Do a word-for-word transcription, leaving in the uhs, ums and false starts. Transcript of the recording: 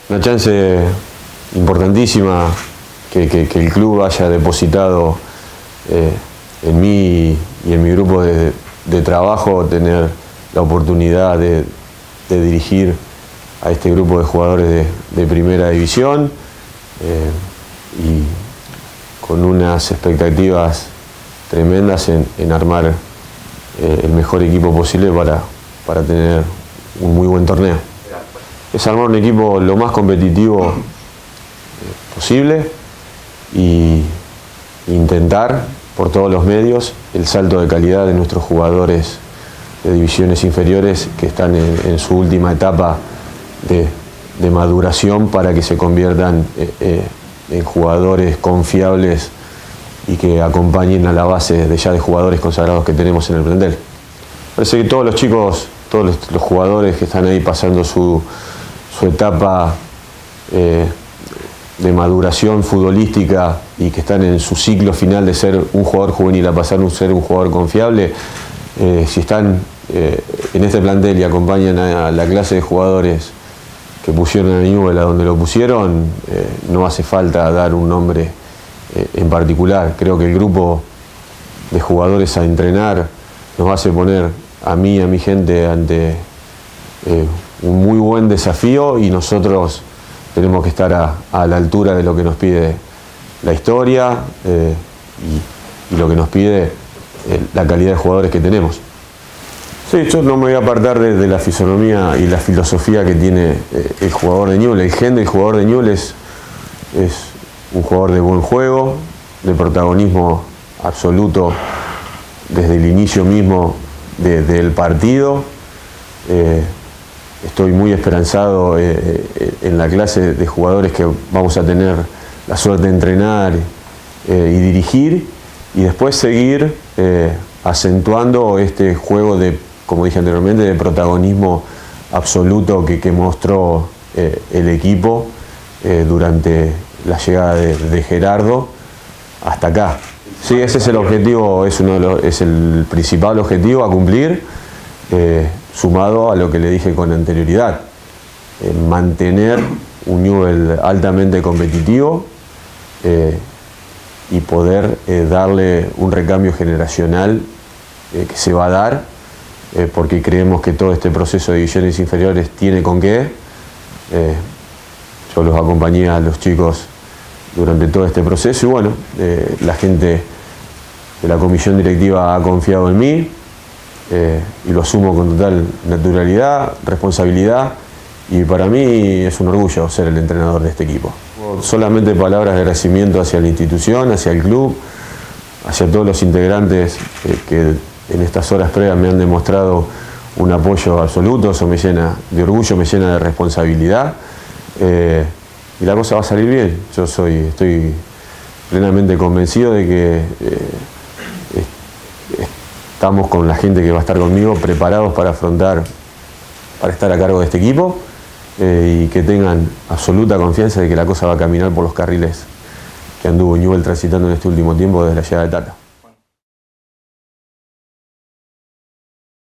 Una chance importantísima que, que, que el club haya depositado eh, en mí y en mi grupo de, de trabajo, tener la oportunidad de, de dirigir a este grupo de jugadores de, de primera división eh, y con unas expectativas tremendas en, en armar eh, el mejor equipo posible para, para tener un muy buen torneo. Es armar un equipo lo más competitivo eh, posible y intentar por todos los medios el salto de calidad de nuestros jugadores de divisiones inferiores que están en, en su última etapa de, de maduración para que se conviertan eh, eh, en jugadores confiables y que acompañen a la base de ya de jugadores consagrados que tenemos en el plantel. Parece que todos los chicos, todos los, los jugadores que están ahí pasando su, su etapa eh, de maduración futbolística y que están en su ciclo final de ser un jugador juvenil a pasar a ser un jugador confiable, eh, si están eh, en este plantel y acompañan a, a la clase de jugadores que pusieron a Newell's a donde lo pusieron, eh, no hace falta dar un nombre eh, en particular. Creo que el grupo de jugadores a entrenar nos hace poner a mí y a mi gente ante eh, un muy buen desafío y nosotros tenemos que estar a, a la altura de lo que nos pide la historia eh, y, y lo que nos pide eh, la calidad de jugadores que tenemos. Sí, yo no me voy a apartar de, de la fisonomía y la filosofía que tiene eh, el jugador de Newell's. El gen del jugador de Newell's es, es un jugador de buen juego, de protagonismo absoluto desde el inicio mismo de, del partido. Eh, estoy muy esperanzado eh, en la clase de jugadores que vamos a tener la suerte de entrenar eh, y dirigir y después seguir eh, acentuando este juego de, como dije anteriormente, de protagonismo absoluto que, que mostró eh, el equipo eh, durante la llegada de, de Gerardo hasta acá. Sí, ese es el objetivo, es, uno de los, es el principal objetivo a cumplir, eh, sumado a lo que le dije con anterioridad, eh, mantener un Newell's altamente competitivo eh, y poder eh, darle un recambio generacional eh, que se va a dar, eh, porque creemos que todo este proceso de divisiones inferiores tiene con qué. Eh, yo los acompañé a los chicos durante todo este proceso y bueno, eh, la gente de la comisión directiva ha confiado en mí eh, y lo asumo con total naturalidad, responsabilidad y para mí es un orgullo ser el entrenador de este equipo. Solamente palabras de agradecimiento hacia la institución, hacia el club, hacia todos los integrantes eh, que en estas horas previas me han demostrado un apoyo absoluto. Eso me llena de orgullo, me llena de responsabilidad eh, y la cosa va a salir bien. Yo soy, estoy plenamente convencido de que eh, estamos con la gente que va a estar conmigo preparados para afrontar, para estar a cargo de este equipo eh, y que tengan absoluta confianza de que la cosa va a caminar por los carriles que anduvo Newell's transitando en este último tiempo desde la llegada de Tata.